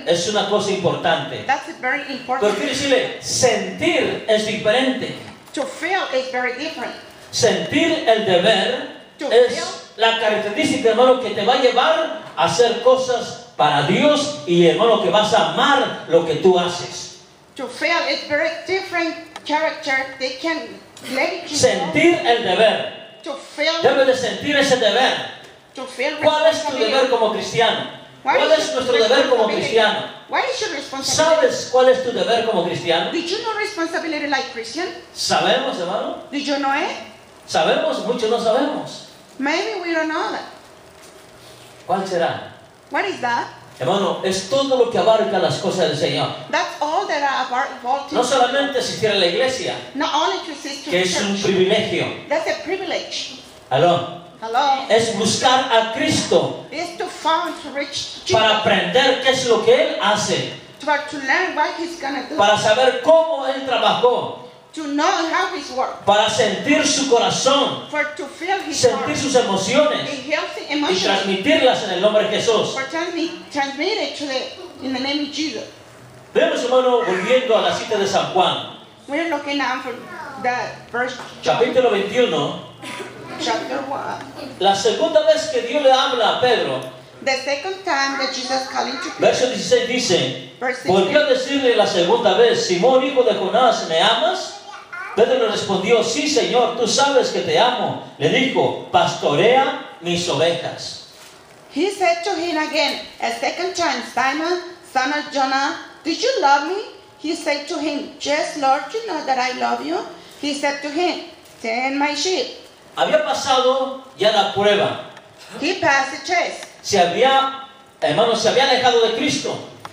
es una cosa importante. That's very Pero important. quiero decirle, sentir es diferente. To feel is very different. Sentir el deber es la característica, hermano, que te va a llevar a hacer cosas para Dios y, hermano, que vas a amar lo que tú haces. To feel is very different character. They can let it Sentir el deber. to feel. Debes de sentir ese deber. To feel ¿Cuál es tu deber responsibility. como cristiano? What ¿Cuál is es your nuestro deber como responsibility? cristiano? What is your responsibility? ¿Sabes cuál es tu deber como cristiano? Did you know responsibility like Christian? ¿Sabemos, hermano? Did you know it? ¿Sabemos? Muchos no sabemos. Maybe we don't know that. ¿Cuál será? What is that? Hermano, es todo lo que abarca las cosas del Señor. That's all that are about No solamente asistir a la iglesia, not only to assist to que es un church. privilegio. That's a privilege. ¿Aló? Hello. Es buscar a Cristo It's to find to reach Jesus. para aprender qué es lo que Él hace, To learn what he's gonna do. para saber cómo Él trabajó, To know how he's work. para sentir su corazón, For to feel his sentir heart. sus emociones A healthy y emotion. transmitirlas en el nombre de Jesús. For transmit it to in the name of Jesus. Vemos, hermano, volviendo a la cita de San Juan, We're looking at for that verse capítulo 21, chapter 1. la segunda vez que Dios le habla a Pedro, The second time that Jesus calling to Peter. verso 16 dice, Verse volvió 16. a decirle la segunda vez, Simón, hijo de Jonás, ¿me amas? Pedro le respondió, sí, Señor, tú sabes que te amo. Le dijo, pastorea mis ovejas. He said to him again a second time, Simon, son of Jonah, did you love me? He said to him, yes, Lord, you know that I love you. He said to him, tend my sheep. Había pasado ya la prueba. He passed the test. Hermano, se había alejado de Cristo.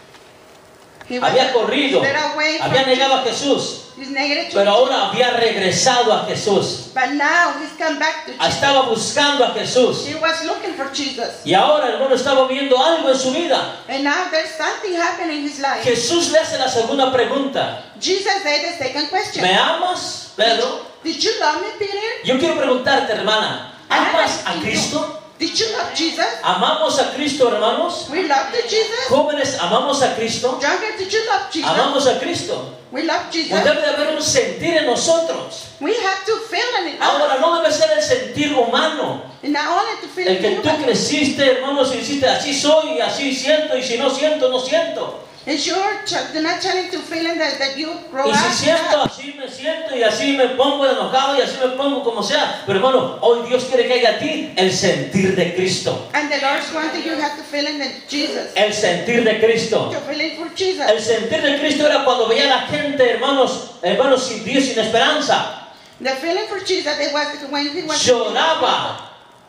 He was Había corrido. led away from Había negado a Jesús. He's negative to Pero ahora había regresado a Jesús. But now he's come back to Jesus. Estaba buscando a Jesús. He was looking for Jesus. Y ahora, hermano, estaba viendo algo en su vida. And now there's something happening in his life. Jesús le hace la segunda pregunta. Jesus said the second question. ¿Me amas, Pedro? Did you love me, Peter? Yo quiero preguntarte, hermana, ¿amas a Cristo? Did you love Jesus? ¿Amamos a Cristo, hermanos? We love the Jesus. Jóvenes, ¿amamos a Cristo? Younger, did you love Jesus? ¿Amamos a Cristo? We love Jesus. Pues debe de haber un sentir en nosotros. We have to feel it. Ahora, no debe ser el sentir humano. And not only to feel El it que tú human. creciste, hermanos, y dijiste, así soy, así siento, y si no siento, no siento. It's your not telling to feeling that you grow Y si up. siento, así me siento, y así me pongo enojado, y así me pongo como sea. Pero hermano, hoy Dios quiere que haya a ti el sentir de Cristo. And the Lord's wanting you have to feel in Jesus. El sentir de Cristo. To feel it for Jesus. El sentir de Cristo era cuando veía a la gente, hermanos, sin Dios, sin esperanza. The feeling for Jesus it was when he was Lloraba.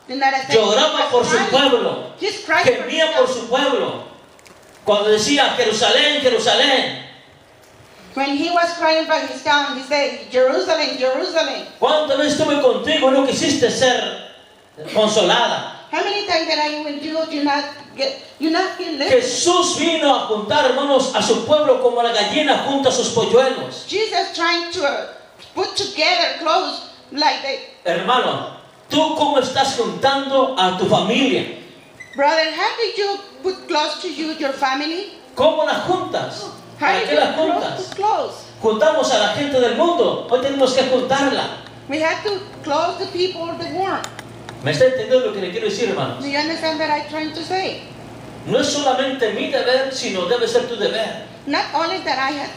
Lloraba por su pueblo. He's crying for Gemía por himself. su pueblo. Cuando decía, Jerusalén, Jerusalén. When he was crying by his town, he said, Jerusalem, Jerusalem. ¿Cuántas veces estuve contigo y no quisiste ser consolada? How many times that I with you do not get listened? Jesús vino a juntar, hermanos, a su pueblo como la gallina junta a sus polluelos. Jesus trying to put together clothes like they. Hermano, ¿tú cómo estás juntando a tu familia? Brother, how did you put close to you, your family? ¿Cómo las juntas? How ¿Para did qué you las put juntas? close? Juntamos a la gente del mundo. Hoy tenemos que juntarla. We have to close the people of the world. ¿Me está entendiendo lo que le quiero decir, hermanos? Do you understand what I'm trying to say? No es solamente mi deber, sino debe ser tu deber. Not only that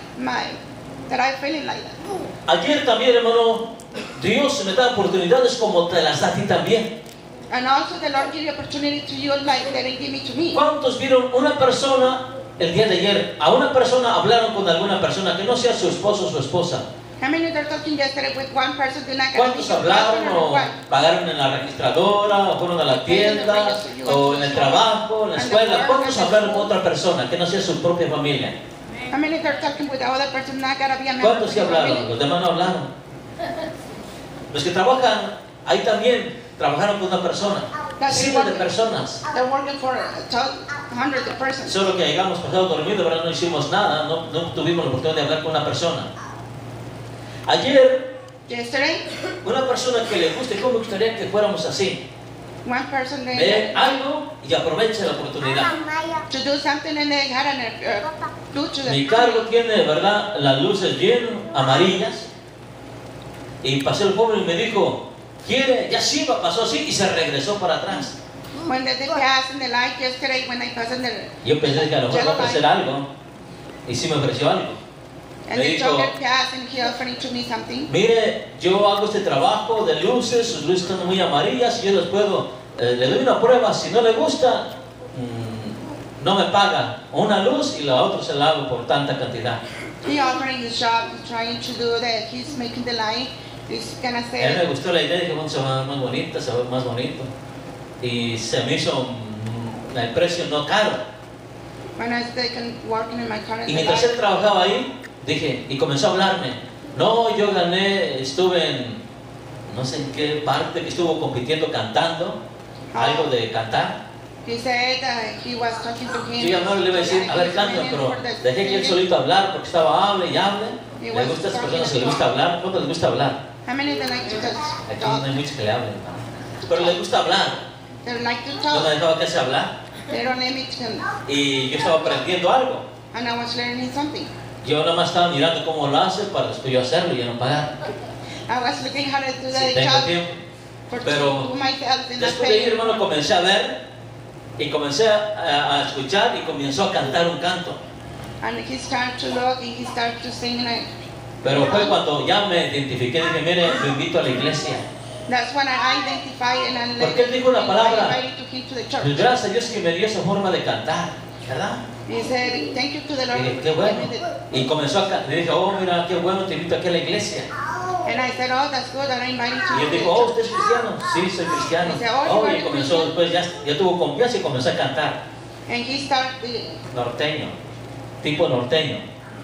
I feeling like that. Ayer también, hermano, Dios me da oportunidades como te las da a ti también. And also the Lord give the opportunity to you like that He give me to me. ¿Cuántos vieron una persona el día de ayer? A una persona hablaron con alguna persona que no sea su esposo o su esposa. How many they're talking yesterday with one person do not get ¿Cuántos hablaron o pagaron en la registradora o fueron a la tienda o en el trabajo, en la escuela? ¿Cuántos hablaron con otra persona que no sea su propia familia? How many they're talking with the other person not gonna be a member ¿Cuántos of sí the hablaron? family? Los demás no hablaron. Los que trabajan ahí también trabajaron con una persona. Cientos de personas. They're working for hundreds of persons. Solo que llegamos pasado dormido, ¿verdad? No hicimos nada, no tuvimos la oportunidad de hablar con una persona. Ayer, Yesterday, una persona que le guste, ¿cómo gustaría que fuéramos así? one person Ve they algo y aprovecha la oportunidad. to do something and they had an blue to Mi the carro tiene, ¿verdad?, las luces bien amarillas. Y pasó el joven y me dijo, ¿quiere? Ya sí, pasó así y se regresó para atrás. when they passed in the light yesterday when they passed in the Yo pensé que a lo mejor me iba a ofrecer algo. Y sí me ofreció algo. and Me the dijo, joker passed and he offered to me something. mire, yo hago este trabajo de luces, sus luces están muy amarillas y yo les puedo, le doy una prueba, si no le gusta, no me paga una luz y la otra se la hago por tanta cantidad. He offering his job, he's trying to do that. He's making the light. He's gonna A mí say, me gustó la idea, dije, bueno, se va a ver más bonita, se va a ver más bonito. Y se me hizo el precio no caro. when I was working in my car in Y the mientras light, él trabajaba ahí, dije, y comenzó a hablarme. No, yo gané, estuve en, no sé en qué parte, que estuvo compitiendo cantando, algo de cantar. he said he was talking to him. Yo ya no le iba a decir, a ver, canta, pero dejé que él solito hablar porque estaba hable y hable. Le gusta a esas personas que les gusta hablar. ¿Cuánto les gusta hablar? How many they like to Aquí talk? no hay muchos que le hablen, ¿no? Pero les gusta hablar. They like to No me talk. dejaba que se hablar. They don't let me to, Y yo estaba aprendiendo algo. and I was learning something. Yo nada más estaba mirando cómo lo hace para después yo hacerlo y ya no pagar. I was looking how to do Si the tengo job tiempo. for Pero to myself and not después de ahí, pay. hermano, comencé a ver y comencé a escuchar y comenzó a cantar un canto. And he started to look and he started to sing. And Pero fue cuando ya me identifiqué, dije, mire, lo invito a la iglesia. that's when I identified and I Porque él dijo una palabra. I invited to him to the Pues church. gracias a Dios que me dio esa forma de cantar, ¿verdad? He said, thank you to the Lord. Y dije, for qué bueno. giving me Y comenzó a cantar. Le dije, oh, mira, qué bueno, te invito aquí a la iglesia. And I said, oh, that's good. I invited Y you él to dijo, oh, the ¿usted es church. cristiano? Sí, soy cristiano. Oh, y comenzó después, ya tuvo confianza y comenzó a cantar. And he started, Norteño, tipo norteño.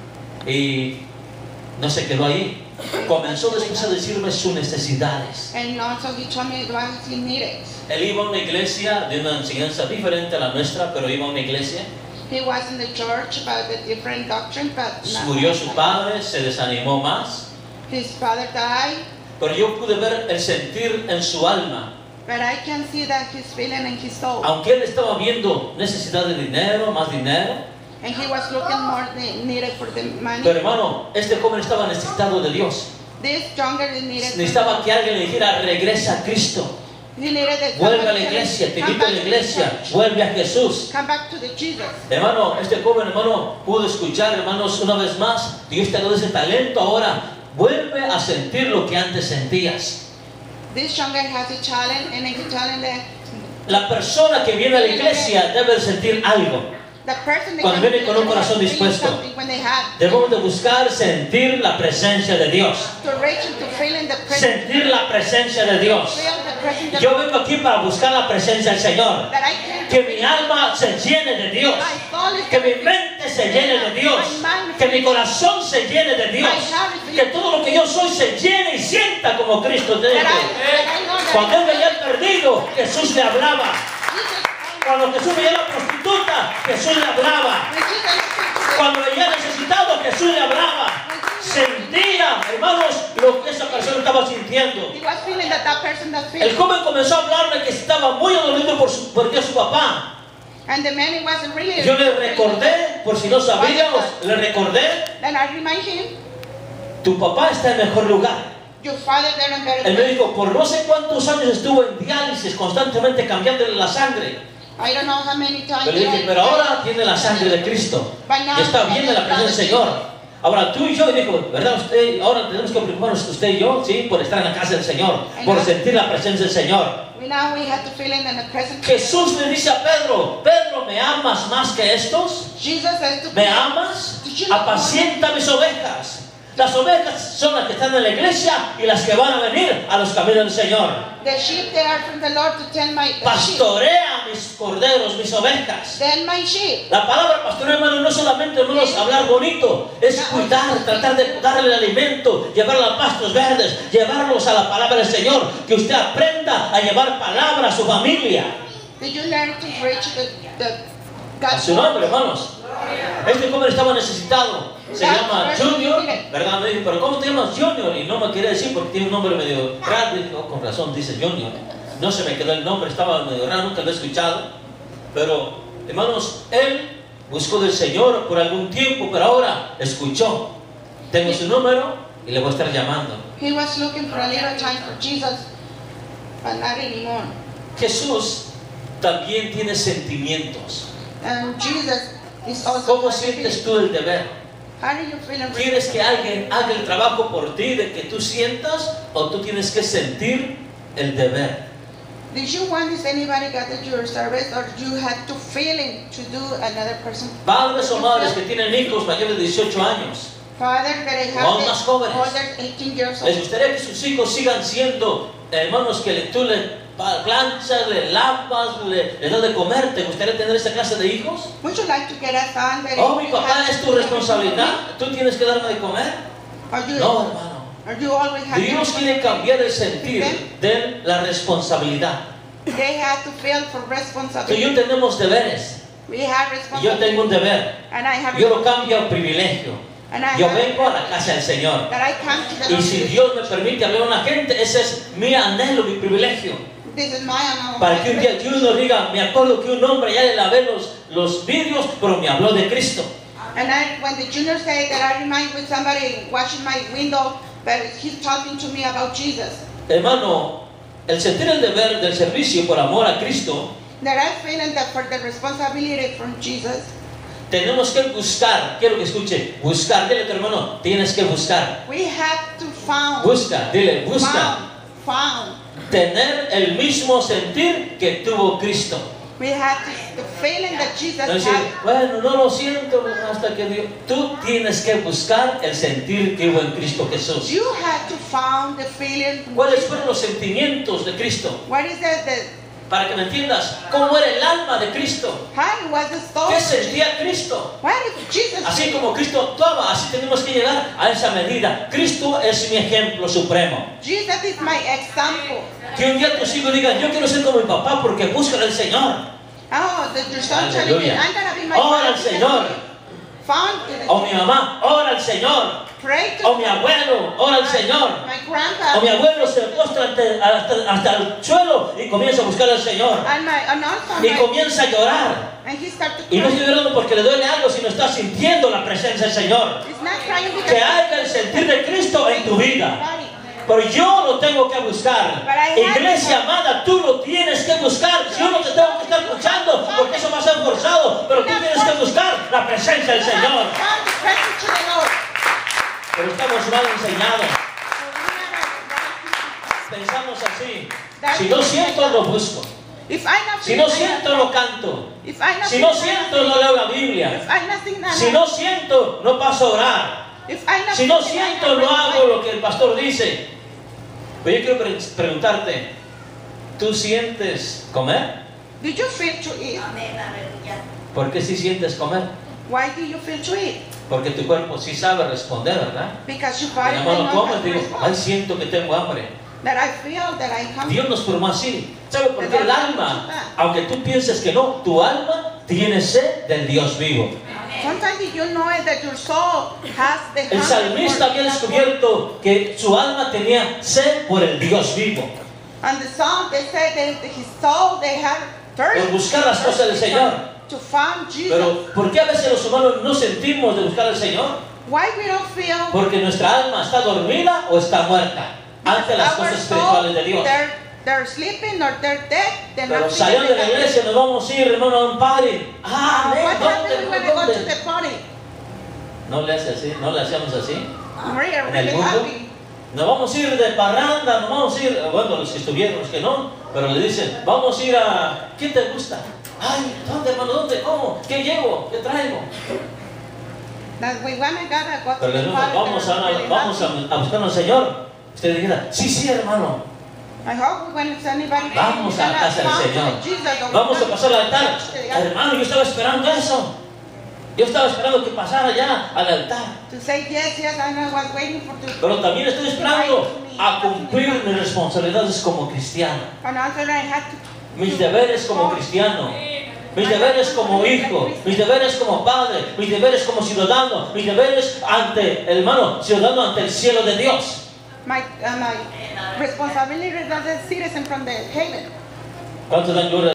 Y no se quedó ahí. Comenzó después a decirme sus necesidades. and also he told me what he needed. Él iba a una iglesia de una enseñanza diferente a la nuestra, pero iba a una iglesia. He was in the church about a different doctrine, but Murió su padre, se desanimó más. his father died. Pero yo pude ver el sentir en su alma. But I can see that he's feeling in his soul. Aunque él estaba viendo necesidad de dinero, más dinero. And he was looking more needed for the money. Pero hermano, este joven estaba necesitado de Dios. This younger needed. Necesitaba que alguien le dijera, regresa a Cristo. He needed that Vuelve a la someone tell him, iglesia, te "Come invito a back la to the iglesia, church. vuelve a Jesús. Come back to the Jesus." Hermano, este joven hermano pudo escuchar, hermanos, una vez más, Dios te ha dado ese talento ahora. Vuelve a sentir lo que antes sentías. This younger has a challenge, and he telling that La persona que viene a la iglesia debe de sentir algo. the person that Cuando comes viene to con the un church corazón feels dispuesto. something when they have Debemos de buscar sentir la presencia de Dios. to reach into feeling the presence, Sentir la presencia de Dios. feel the presence of Yo vengo aquí para buscar la presencia del Señor. that I can. Que mi alma se llene de Dios. My soul is Que mi mente se llene de Dios. Que mi corazón se llene de Dios. Que todo lo que yo soy se llene y sienta como Cristo te dijo. Cuando él veía el perdido, Jesús le hablaba. Cuando Jesús veía a la prostituta, Jesús le hablaba. Cuando veía al necesitado, Jesús le hablaba. Sentía, hermanos, lo que esa persona estaba sintiendo. He was feeling that person that El feels. joven comenzó a hablarme que estaba muy dolorido porque su papá. And the man, he was really. Yo le recordé, por si no sabíamos, le recordé, Then I remind him, tu papá está en mejor lugar. your father there in better Él me place. dijo, por no sé cuántos años estuvo en diálisis, constantemente cambiándole la sangre. I don't know how many times. Pero le dije, pero ahora tiene la sangre de Cristo. Y está bien en la presencia del Señor. Ahora tú y yo, y dijo, ¿verdad usted? Ahora tenemos que preocuparnos usted y yo, sí, por estar en la casa del Señor, por sentir la presencia del Señor. Now we have to feel in the presence. Jesús le dice a Pedro, Pedro, ¿me amas más que estos? Jesus says to ¿Me Peter, amas? Apacienta mis ovejas. Las ovejas son las que están en la iglesia y las que van a venir a los caminos del Señor. the sheep they are from the Lord to tend my sheep. Pastorea mis corderos, mis ovejas. Tend my sheep. La palabra pastoreo, hermano, no es solamente, hermanos, hablar bonito, es cuidar, tratar de darle el alimento, llevarlos a pastos verdes, llevarlos a la palabra del Señor, que usted aprenda a llevar palabra a su familia. Did you learn to preach the A su nombre, hermanos. Este joven estaba necesitado. Se llama Junior, ¿verdad? Me dijo, pero ¿cómo te llamas Junior? Y no me quería decir porque tiene un nombre medio grande. Oh, con razón dice Junior. no se me quedó el nombre, estaba medio raro, nunca lo he escuchado. Pero, hermanos, él buscó del Señor por algún tiempo, pero ahora escuchó. Tengo su número y le voy a estar llamando. He was looking for a little time for Jesus, but not anymore. Jesús también tiene sentimientos. And Jesus is also. ¿Cómo sientes tú el deber? How do you feel? ¿Quieres que alguien haga el trabajo por ti de que tú sientas o tú tienes que sentir el deber? Did you want this anybody got at your service, or you had to feeling to do another person? Padres o madres que tienen hijos mayores de 18 años, Father that I o have más jóvenes, older 18 years ¿les old. gustaría que sus hijos sigan siendo, hermanos, que tú le planchas, le lavas, le das de comer? ¿Te gustaría tener esa clase de hijos? Would you like to get a son that Oh, mi papá, es tu responsabilidad, tú tienes que darme de comer. Or you, No, hermano. or you always have Dios quiere cambiar el sentir de la responsabilidad. They have to feel for Tú y responsibility. yo tenemos deberes. We have Y yo tengo un responsibility. deber. And I have Yo lo cambio a privilegio. and I Yo have vengo a la casa del Señor. that I come to the Y si Dios me permite hablar a una gente, ese es mi anhelo, mi privilegio. This is my honor. Para que un día uno diga, me acuerdo que un hombre ya le lavé los vidrios, pero me habló de Cristo. And when the junior said that I remind with somebody watching my window, but he's talking to me about Jesus. Hermano, el sentir el deber del servicio por amor a Cristo, That I feel that for the responsibility from Jesus, tenemos que buscar. Quiero que escuche, buscar. Dile a tu hermano, tienes que buscar. we have to found, Busca, dile, busca. found. Tener el mismo sentir que tuvo Cristo. We have the feeling that Jesus No decir, had. bueno, no lo siento hasta que Dios. Tú tienes que buscar el sentir que hubo en Cristo Jesús. You had to found the feeling. From ¿Cuáles Jesus. fueron los sentimientos de Cristo? What is the Para que me entiendas, ¿cómo era el alma de Cristo? how was the soul? ¿Qué sentía Cristo? What did Jesus Así feel? como Cristo actuaba, así tenemos que llegar a esa medida. Cristo es mi ejemplo supremo. Jesus is my example. Que un día tus hijos digan, yo quiero ser como mi papá porque buscan al Señor. Oh, your son telling me, Aleluya. I'm gonna be my Ora al father. Señor. Found to the O mi mamá, ora al Señor. pray to O mi abuelo, ora al Señor. my O grandpa mi abuelo se postra hasta el suelo y comienza a buscar al Señor. and also Y comienza a llorar. and he started to Y no cry. estoy llorando porque le duele algo, sino está sintiendo la presencia del Señor. It's not crying because Que haya el sentir de Cristo en tu vida. body. Pero yo lo tengo que buscar. Iglesia amada, tú lo tienes que buscar. Yo no te tengo que estar escuchando porque eso va a ser forzado. Pero tú tienes que buscar la presencia del Señor. Found the presence of the Lord. Pero estamos mal enseñados. So we are Pensamos así. Si no siento, lo busco. If I not Si no siento, lo canto. if I not Si no siento, no leo la Biblia. if I not sing, Si no siento, no paso a orar. if I not Si no sing, siento, no hago lo que el pastor dice. Pero yo quiero preguntarte, ¿tú sientes comer? Do you feel to eat? ¿Por qué sí sientes comer? Why do you feel to eat? Porque tu cuerpo sí sabe responder, ¿verdad? Because your Mi body hermano knows come how y to digo, ay, respond. siento que tengo hambre. That I feel that I come. Dios nos formó así. ¿Sabe por qué el alma, aunque tú pienses que no, tu alma tiene sed del Dios vivo? Sometimes did you know that your soul has the El hunger salmista for había that descubierto que su alma tenía sed por el Dios vivo, word. And the song they said that his soul they had por thirst buscar las cosas del Señor. to find Jesus. Pero ¿por qué a veces los humanos no sentimos de buscar al Señor? Why we don't feel Porque nuestra alma está dormida o está muerta ante las our cosas soul, espirituales de Dios. they're sleeping or they're dead. They're Pero not saliendo de la feeling iglesia nos vamos a ir, hermano, a un party. Ah, What ¿dónde? happened when we go to ¿Dónde? the party? No le hace así, no le hacemos así. We are En el really mundo. happy. Nos vamos a ir de parranda, nos vamos a ir, bueno, los que estuvieron, los que no, pero le dicen, vamos a ir a, ¿quién te gusta? Ay, ¿dónde, hermano? ¿Dónde? ¿Cómo? ¿Qué llevo? ¿Qué traigo? That we when I gotta go to Pero le the decimos, party, vamos a buscar al Señor. Usted dijera, sí, sí, hermano, I hope when it's anybody vamos a la casa del Señor. Vamos a pasar al altar. Hermano, yo estaba esperando eso. Yo estaba esperando que pasara ya al altar. To say yes, yes, I know I was waiting for the Pero también estoy esperando a cumplir mis responsabilidades como cristiano. and also I had to Mis deberes como cristiano, mis deberes como hijo, mis deberes como padre, mis deberes como ciudadano, mis deberes ante, hermano, ciudadano ante el cielo de Dios. my responsibility as a citizen from the heaven. ¿Cuántos dan gloria?